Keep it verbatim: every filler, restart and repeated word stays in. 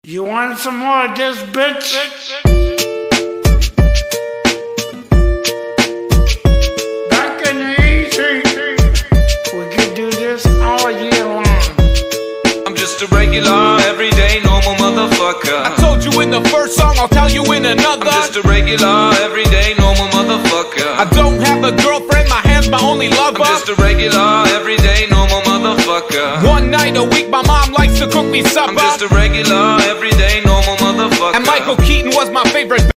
You want some more of this, bitch? Back in the easy, we could do this all year long. I'm just a regular, everyday, normal motherfucker. I told you in the first song, I'll tell you in another. I'm just a regular, everyday, normal motherfucker. I don't have a girlfriend, my hand's my only lover. I'm just a regular, everyday, normal motherfucker. One night a week, my mom likes to cook me supper. I'm just a regular, everyday, normal motherfucker. And Michael Keaton was my favorite.